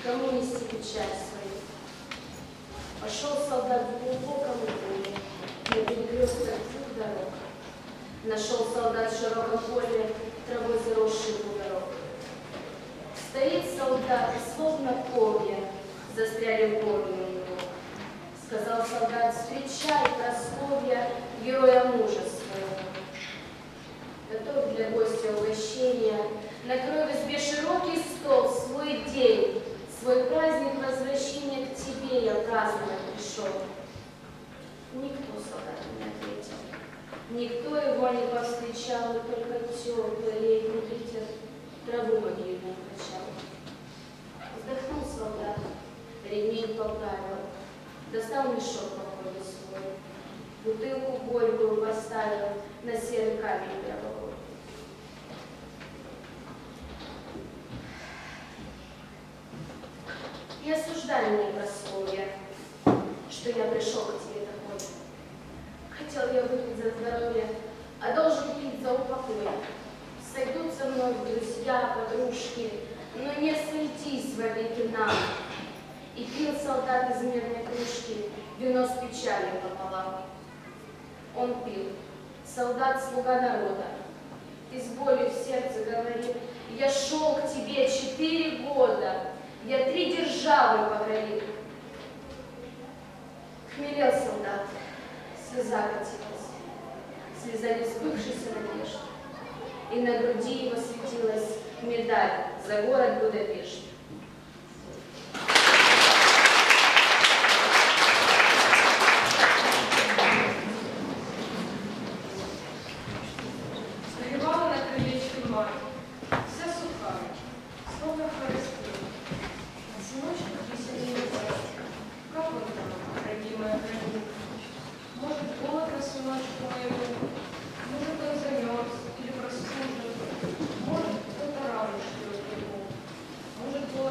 кому нести печаль свою. Пошел солдат в глубоком поле, на перекрестках двух дорог. Нашел солдат в широком поле травой заросший бугорок. Стоит солдат, словно комья, застряли в горле у него. Сказал солдат: встречай, Прасковья, героя мужа своего. Готовь для гостя угощения, накрой в избе широкий стол, свой день, свой праздник возвращения к тебе я праздновать пришел. Никто солдату не ответил, никто его не повстречал, и только теплый летний ветер траву могильную качал. Вздохнул солдат, ремень поправил, достал мешок походный свой, бутылку горькую поставил на серый камень гробовой. Не осуждай меня, Прасковья, что я пришел к тебе такой. Хотел я выпить за здоровье, а должен пить за упокой. Сойдутся мной друзья, подружки, но не сойтись вовеки нам. И пил солдат из медной кружки вино с печалью пополам. Он пил, солдат, слуга народа, и с болью в сердце говорит: я шел к тебе 4 года, я 3 державы покорил. Хмелел солдат, слеза катилась, слеза несбывшейся надежды, и на груди его светилась медаль за город Будапешт. Может,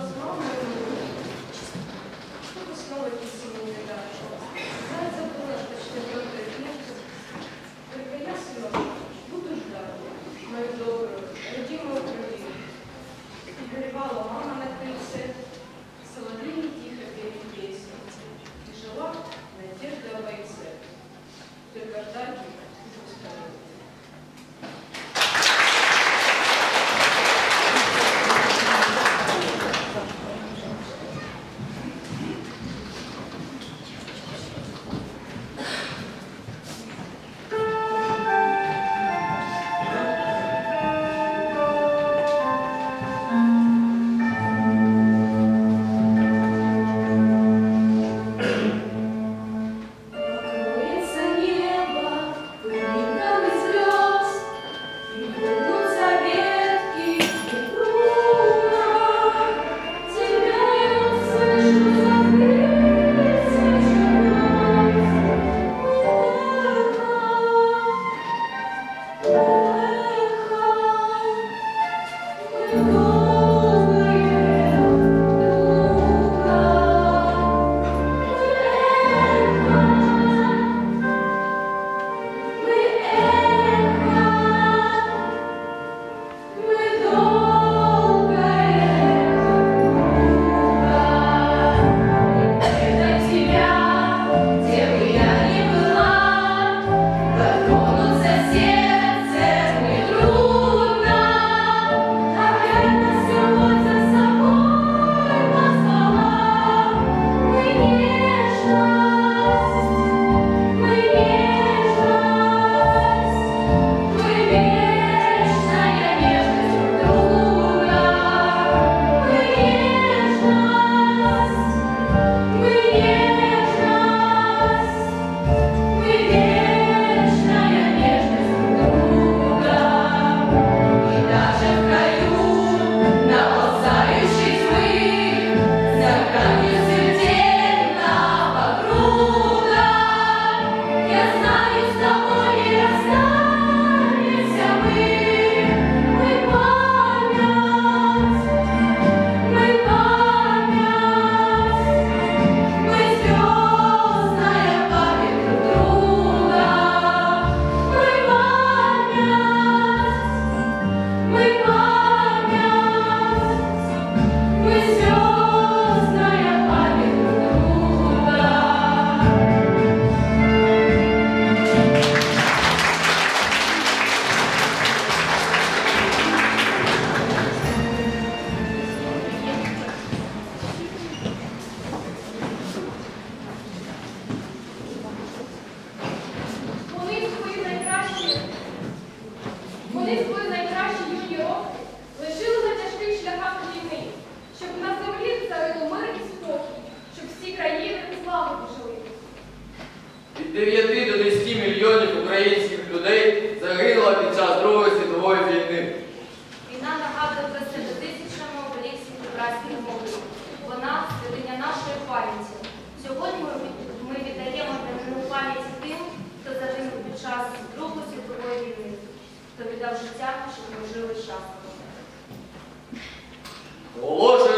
Від 9 до 10 мільйонів українських людей загинуло під час Другої світової війни. Війна нагадує про себе тисячами обеліксів і братських могил. Вона – святиня нашої пам'яті. Сьогодні ми віддаємо данину пам'яті тим, хто загинув під час Другої світової війни, хто віддав життя, щоб ми жили щасливо. Оголошую